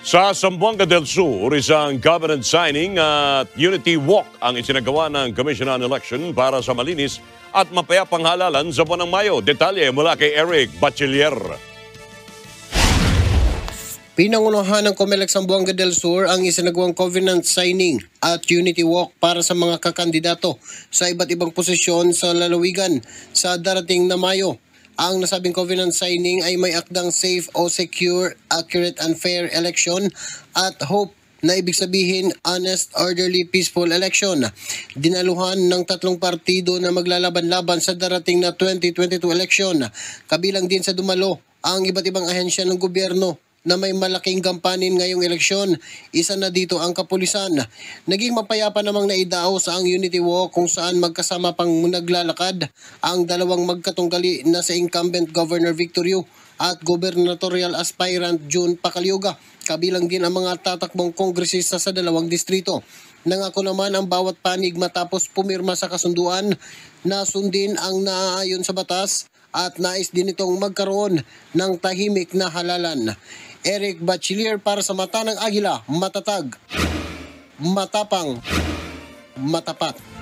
Sa Zamboanga del Sur, isang government signing at unity walk ang isinagawa ng Commission on Election para sa malinis at mapayapang halalan sa buwan ng Mayo. Detalye mula kay Eric Bachiller. Pinangunahan ng COMELEC Zamboanga del Sur ang isinagawang covenant signing at unity walk para sa mga kakandidato sa iba't ibang posisyon sa lalawigan sa darating na Mayo. Ang nasabing covenant signing ay may akdang safe o secure, accurate and fair election at hope na ibig sabihin honest, orderly, peaceful election. Dinaluhan ng tatlong partido na maglalaban-laban sa darating na 2022 election. Kabilang din sa dumalo ang iba't ibang ahensya ng gobyerno na may malaking gampanin ngayong eleksyon. Isa na dito ang kapulisan. Naging mapayapa namang naidao sa ang Unity Walk kung saan magkasama pang naglalakad ang dalawang magkatunggali na sa incumbent Governor Victor Yu at gubernatorial aspirant June Pacalioga. Kabilang din ang mga tatakbong kongresista sa dalawang distrito. Nangako naman ang bawat panig matapos pumirma sa kasunduan na sundin ang naaayon sa batas at nais din itong magkaroon ng tahimik na halalan. Eric Bachiller para sa Mata ng Agila, matatag, matapang, matapat.